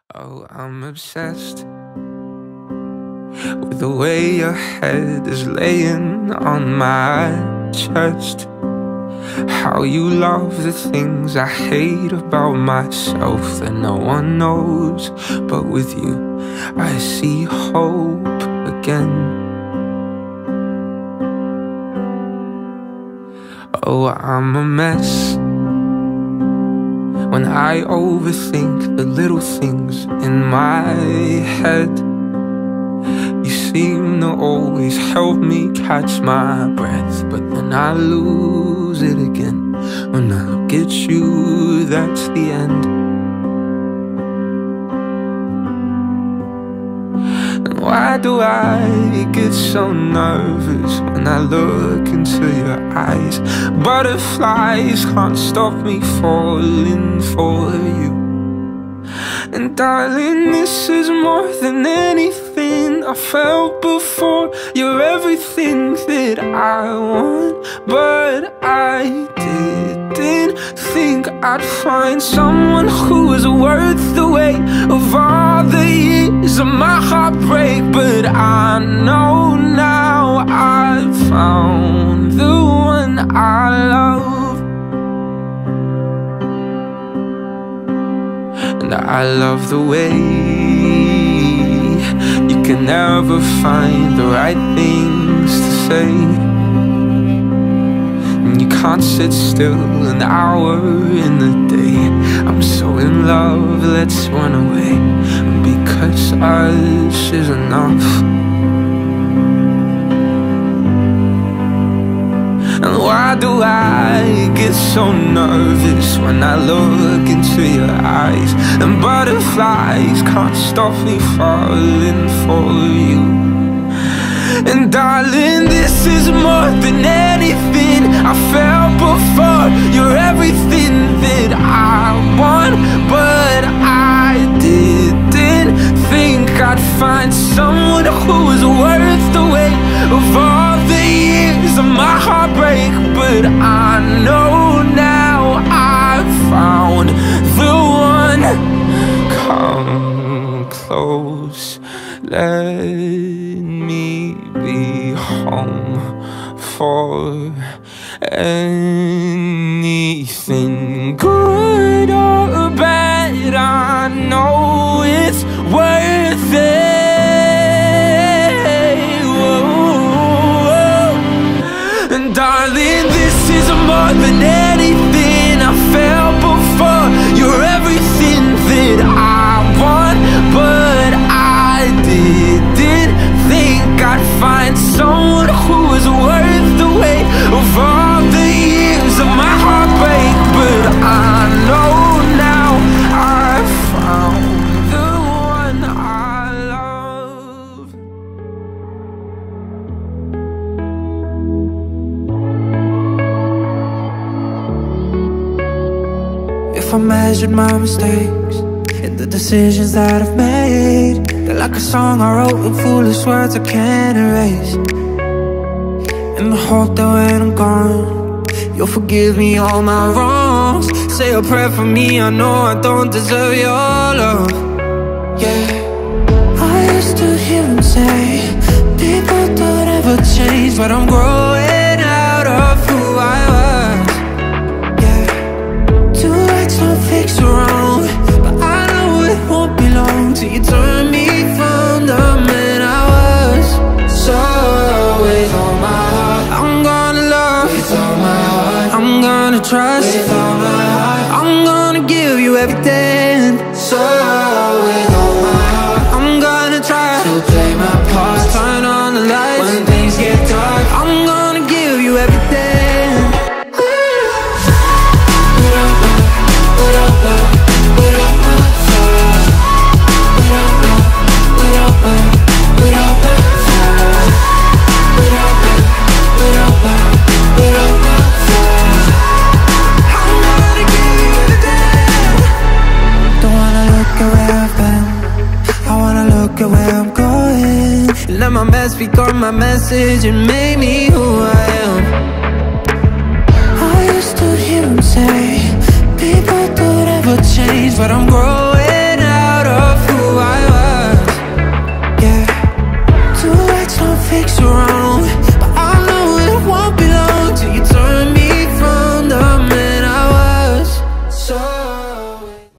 Oh, I'm obsessed with the way your head is laying on my chest. How you love the things I hate about myself that no one knows. But with you, I see hope again. Oh, I'm a mess when I overthink the little things in my head. You seem to always help me catch my breath, but then I lose it again. When I look at you, that's the end. And why do I get so nervous when I look into your eyes? Butterflies can't stop me falling for you. And darling, this is more than anything I felt before. You're everything that I want, but I didn't think I'd find someone who was worth the weight of all the years of my heartbreak. But I know now I've found the one I love. And I love the way you can never find the right things to say, and you can't sit still an hour in the day. I'm so in love, let's run away, because us is enough. And why do I get so nervous when I look into your eyes? And butterflies can't stop me falling for you. And darling, this is more than anything I felt before. You're everything that I want, but I didn't think I'd find someone who was worth the weight of all the years of my heartbreak. But I know now I've found the one. Come close, let me be home for anything good or bad. I know it's worth it. Whoa. And darling, this is more than anything I felt before. You're everything that I want, but I didn't think I'd find someone who was worth the weight of all the years of my heartbreak. But I know now I've found the one I love. If I measured my mistakes and the decisions that I've made, they're like a song I wrote with foolish words I can't erase. In the hope that when I'm gone, you'll forgive me all my wrongs. Say a prayer for me, I know I don't deserve your love. Yeah, I used to hear him say people don't ever change, but I'm growing out of who I was. Yeah, two rights don't fix a wrong, but I know it won't be long till you turn me from the man I was. So with all my heart, I'm gonna love. With all my heart, I'm gonna trust. With all my heart, I'm gonna give you everything. So with all my heart, I'm gonna try to play my part. Turn on the lights when things get dark. I'm gonna give you everything. Let my mess become my message and make me who I am. I used to hear him say people don't ever change, but I'm growing